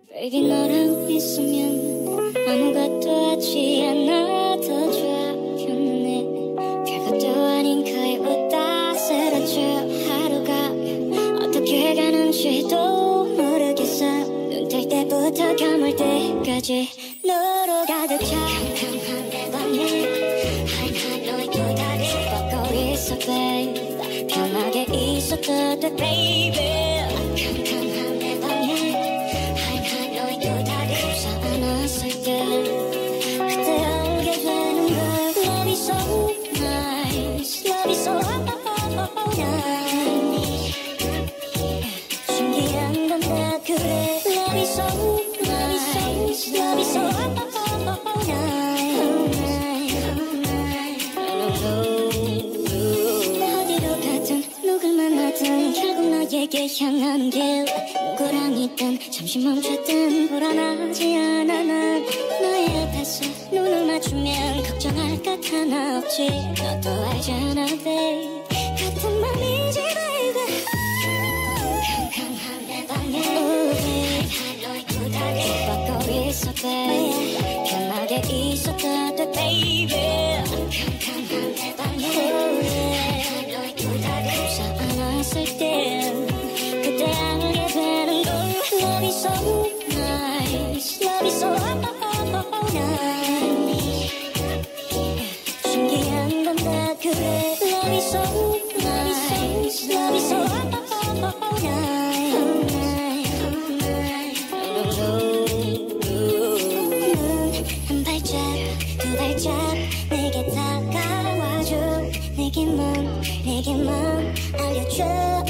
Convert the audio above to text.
Baby 너랑 있으면 아무것도 하지 않아도 좋아 편해 별것도 아닌 그의 옷 다 쓰러져 하루가 어떻게 가는지도 모르겠어 눈 뜰 때부터 감을 때까지 너로 가득 차 캄캄한 내 방에 하얀 너의 두 다리 뻗고 있어 babe 편하게 있어도 돼 baby 캄캄한 내 방에 하얀 너의 두 다리 감싸 안았을 때 그때 알게 되는 걸 Love is so nice Love is so nice 신기한 건 다 그래 Love is so nice Love is so nice 어디로 가든 누굴 만나든 결국 너에게 향하는 길 누구랑 있든 잠시 멈췄든 불안하지 않아 난 너의 옆에서 눈을 맞추면 걱정할 것 하나 없지 너도 알잖아 babe 같은 맘이지 baby 캄캄한 내 방에 너의 두 다리 뻗고 있어 babe 편하게 있어도 돼 baby 캄캄한 내 방에 너의 두 다리 감싸 안았을 때 그때 알게 되는 건 Love is so nice Love is so nice 신기한 건 다 그래 Love is so nice Love is so nice 한 발짝 두 발짝 내게 다가와줘 내게만 알려줘